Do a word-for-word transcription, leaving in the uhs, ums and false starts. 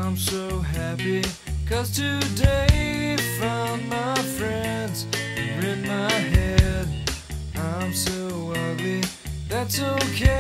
I'm so happy, 'cause today found my friends are in my head. I'm so ugly, that's okay.